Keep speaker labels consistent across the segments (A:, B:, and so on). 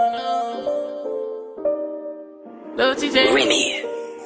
A: Lil Tjay.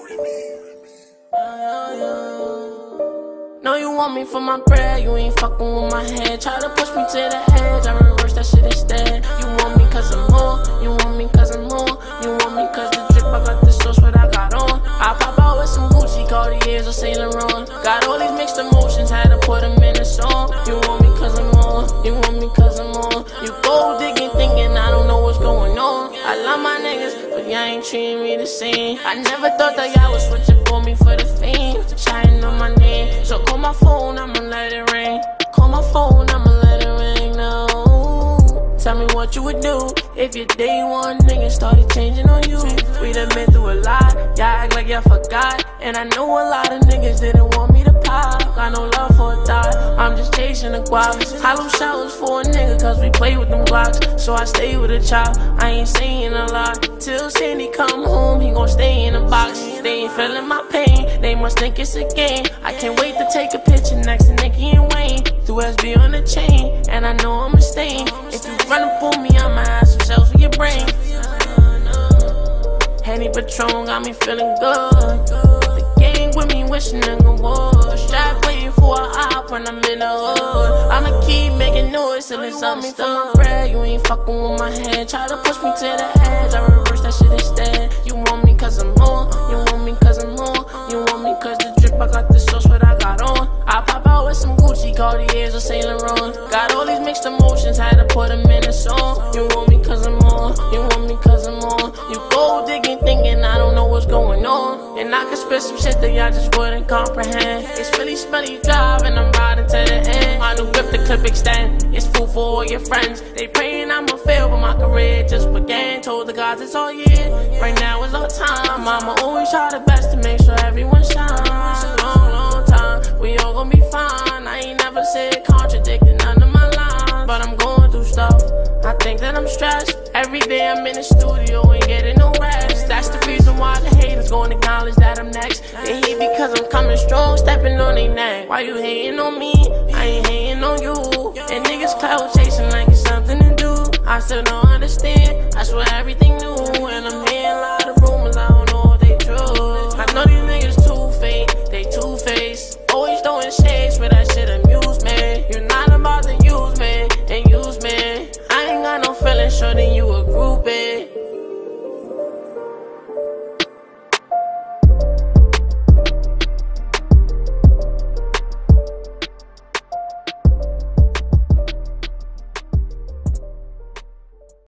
A: Know you want me for my bread, you ain't fucking with my head. Try to push me to the edge, I reverse that shit instead. You want me cause I'm more, you want me cause I'm more. You want me cause the drip, I got the sauce, what I got on. I pop out with some Gucci, Cartiers or Saint Laurent. Got all these mixed emotions, had to put them in a song. You want me cause I'm on, you want me cause I'm on. You go digging, thinking I don't know what's going on. I love my niggas, but y'all ain't treating me the same. I never thought that y'all would switch up on me for the fame. Shine on my name, so call my phone, I'ma let it ring. Call my phone, I'ma let it ring now. Tell me what you would do if your day one nigga started changing on you. We done been through a lot, y'all act like y'all forgot. And I know a lot of niggas didn't want me to pop. Got no love for a thought, I'm just chasing the guap. Hollow showers for a nigga cause we play with them Glocks. So I stay with a chop, I ain't saying a lot. Till Sandy come home, he gon' stay in the box. They ain't feeling my pain, they must think it's a game. I can't wait to take a picture next to Nicki and Wayne. Through SB on the chain, and I know I'm a stain. If you run up on me, I'ma have some cells for your brain. Henny Patron got me feeling good. The gang with me wishing nigga would. Strap waiting for an op when I'm in the hood. I'ma keep making noise till it's understood. For my bread, you ain't fucking with my head. Try to push me to the edge, I reverse that shit instead. You want me cause I'm more, you want me cause I'm more. You want me cause the drip, I got the sauce, what I got on. I pop out with some Gucci, Cartiers or Saint Laurent. Got all these mixed emotions, had to put them in a song. You want me cause I'm on, you want me cause I'm on. You go digging, thinking I don't know what's going on. And I can spit some shit that y'all just wouldn't comprehend. It's really smelly job and I'm riding to the end. My new whip, the clip extend. It's food for all your friends. They praying I'ma fail, but my career just began. Told the gods it's all year, right now is our time. I'ma always try the best to make sure everyone shines. Long time, we all gon' be fine. I ain't never said contradicting none of my lines, but I'm going through stuff. I think that I'm stressed. Every day I'm in the studio, ain't getting no rest. That's the reason why the haters gon' acknowledge that I'm next. They hate because I'm coming strong, stepping on their neck. Why you hating on me? I ain't hating on you. And niggas clout chasing like it's something to do. I still don't understand. I swear everything